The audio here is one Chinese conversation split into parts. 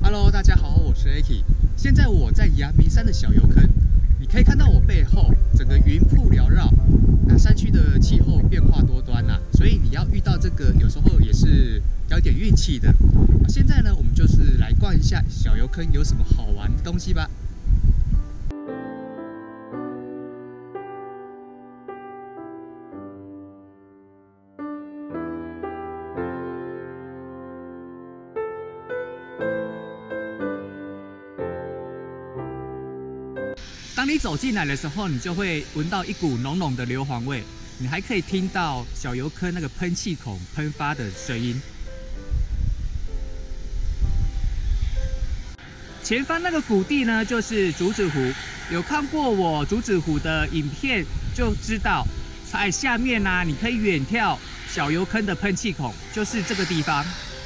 Hello， 大家好，我是 Aki。现在我在阳明山的小油坑，你可以看到我背后整个云瀑缭绕。那山区的气候变化多端呐，所以你要遇到这个，有时候也是要一点运气的。现在呢，我们就是来逛一下小油坑有什么好玩的东西吧。当你走进来的时候，你就会闻到一股浓浓的硫磺味，你还可以听到小油坑那个喷气孔喷发的声音。前方那个谷地呢，就是竹子湖。有看过我竹子湖的影片，就知道在下面呢，你可以远眺小油坑的喷气孔，就是这个地方。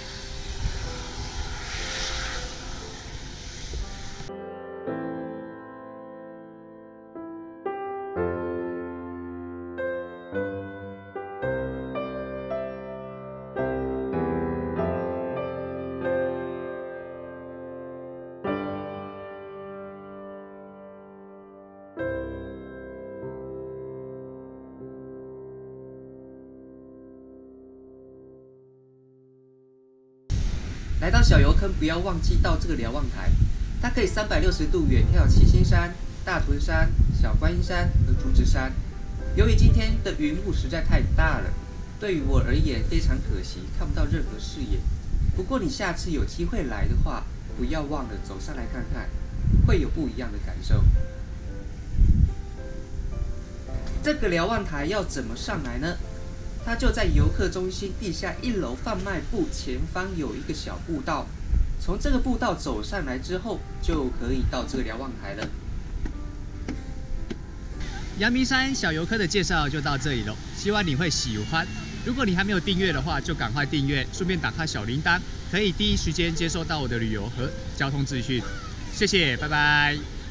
来到小油坑，不要忘记到这个瞭望台，它可以360度远眺七星山、大屯山、小观音山和竹子山。由于今天的云雾实在太大了，对于我而言非常可惜，看不到任何视野。不过你下次有机会来的话，不要忘了走上来看看，会有不一样的感受。这个瞭望台要怎么上来呢？它就在游客中心地下1楼贩卖部前方有一个小步道，从这个步道走上来之后，就可以到这个瞭望台了。阳明山小油坑的介绍就到这里了，希望你会喜欢。如果你还没有订阅的话，就赶快订阅，顺便打开小铃铛，可以第一时间接收到我的旅游和交通资讯。谢谢，拜拜。